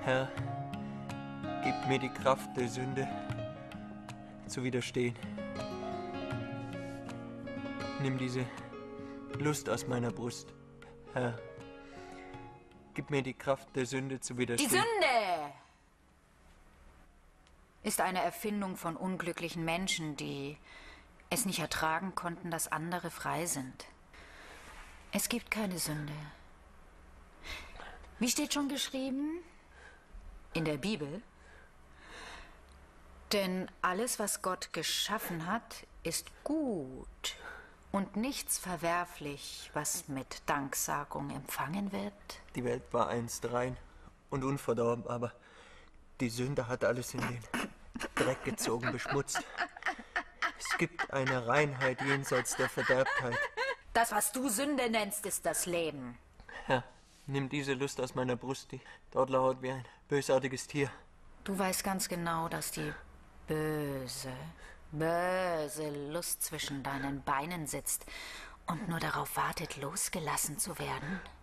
Herr, gib mir die Kraft der Sünde zu widerstehen. Nimm diese Lust aus meiner Brust, Herr. Gib mir die Kraft der Sünde zu widerstehen. Die Sünde ist eine Erfindung von unglücklichen Menschen, die es nicht ertragen konnten, dass andere frei sind. Es gibt keine Sünde. Wie steht schon geschrieben? In der Bibel. Denn alles, was Gott geschaffen hat, ist gut und nichts verwerflich, was mit Danksagung empfangen wird. Die Welt war einst rein und unverdorben, aber die Sünde hat alles in den Dreck gezogen, beschmutzt. Es gibt eine Reinheit jenseits der Verderbtheit. Das, was du Sünde nennst, ist das Leben. Herr, nimm diese Lust aus meiner Brust, die dort lauert wie ein bösartiges Tier. Du weißt ganz genau, dass die böse Lust zwischen deinen Beinen sitzt und nur darauf wartet, losgelassen zu werden.